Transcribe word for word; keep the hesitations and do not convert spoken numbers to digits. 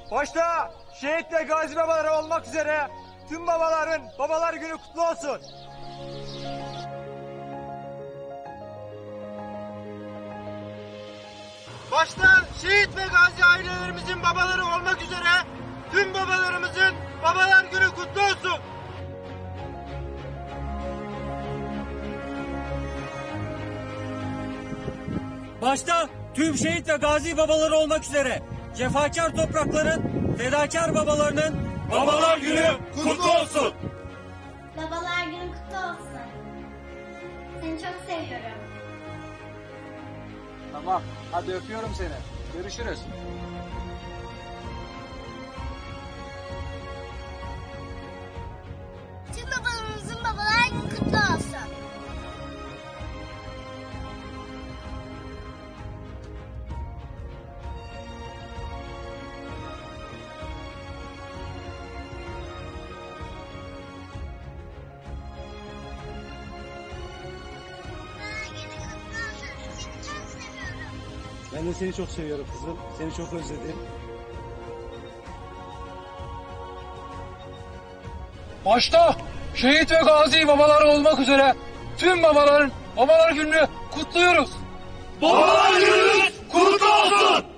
Başta şehit ve gazi babaları olmak üzere tüm babaların Babalar Günü kutlu olsun. Başta şehit ve gazi ailelerimizin babaları olmak üzere tüm babalarımızın Babalar Günü kutlu olsun. Başta tüm şehit ve gazi babaları olmak üzere cefakar toprakların fedakar babalarının Babalar Günü kutlu olsun. Babalar Günü kutlu olsun. Seni çok seviyorum. Tamam, hadi öpüyorum seni. Görüşürüz. Tüm babalarımızın Babalar Günü kutlu olsun. Ben de seni çok seviyorum kızım. Seni çok özledim. Başta şehit ve gazi babaları olmak üzere tüm babaların Babalar Günü'nü kutluyoruz. Babalar Günü kutlu olsun.